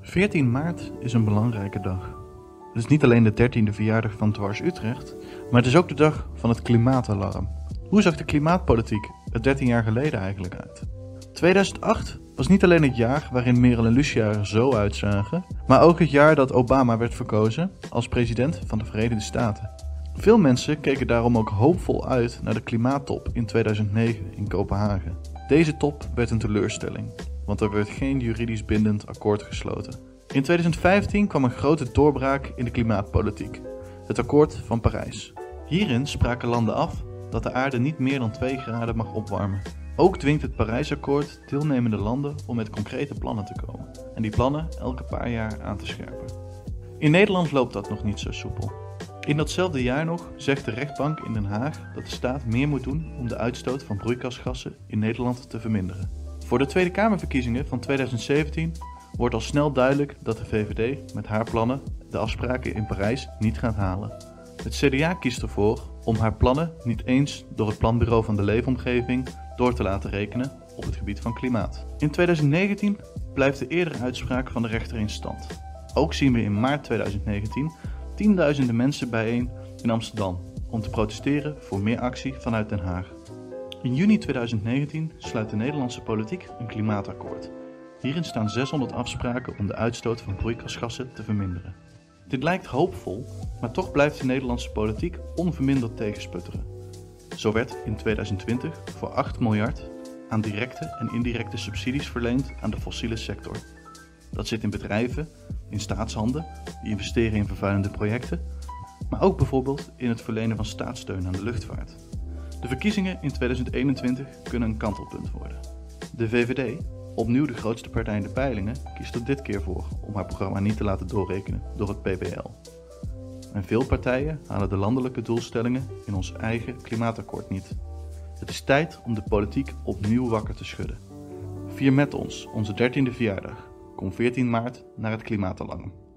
14 maart is een belangrijke dag. Het is niet alleen de 13e verjaardag van Dwars Utrecht, maar het is ook de dag van het klimaatalarm. Hoe zag de klimaatpolitiek er 13 jaar geleden eigenlijk uit? 2008 was niet alleen het jaar waarin Merel en Lucia er zo uitzagen, maar ook het jaar dat Obama werd verkozen als president van de Verenigde Staten. Veel mensen keken daarom ook hoopvol uit naar de klimaattop in 2009 in Kopenhagen. Deze top werd een teleurstelling, want er werd geen juridisch bindend akkoord gesloten. In 2015 kwam een grote doorbraak in de klimaatpolitiek, het Akkoord van Parijs. Hierin spraken landen af dat de aarde niet meer dan 2 graden mag opwarmen. Ook dwingt het Parijsakkoord deelnemende landen om met concrete plannen te komen en die plannen elke paar jaar aan te scherpen. In Nederland loopt dat nog niet zo soepel. In datzelfde jaar nog zegt de rechtbank in Den Haag dat de staat meer moet doen om de uitstoot van broeikasgassen in Nederland te verminderen. Voor de Tweede Kamerverkiezingen van 2017 wordt al snel duidelijk dat de VVD met haar plannen de afspraken in Parijs niet gaat halen. Het CDA kiest ervoor om haar plannen niet eens door het Planbureau van de Leefomgeving door te laten rekenen op het gebied van klimaat. In 2019 blijft de eerdere uitspraak van de rechter in stand. Ook zien we in maart 2019 tienduizenden mensen bijeen in Amsterdam om te protesteren voor meer actie vanuit Den Haag. In juni 2019 sluit de Nederlandse politiek een klimaatakkoord. Hierin staan 600 afspraken om de uitstoot van broeikasgassen te verminderen. Dit lijkt hoopvol, maar toch blijft de Nederlandse politiek onverminderd tegensputteren. Zo werd in 2020 voor 8 miljard aan directe en indirecte subsidies verleend aan de fossiele sector. Dat zit in bedrijven, in staatshanden, die investeren in vervuilende projecten, maar ook bijvoorbeeld in het verlenen van staatssteun aan de luchtvaart. De verkiezingen in 2021 kunnen een kantelpunt worden. De VVD, opnieuw de grootste partij in de peilingen, kiest er dit keer voor om haar programma niet te laten doorrekenen door het PBL. En veel partijen halen de landelijke doelstellingen in ons eigen klimaatakkoord niet. Het is tijd om de politiek opnieuw wakker te schudden. Vier met ons onze 13e verjaardag. Kom 14 maart naar het klimaatalarm.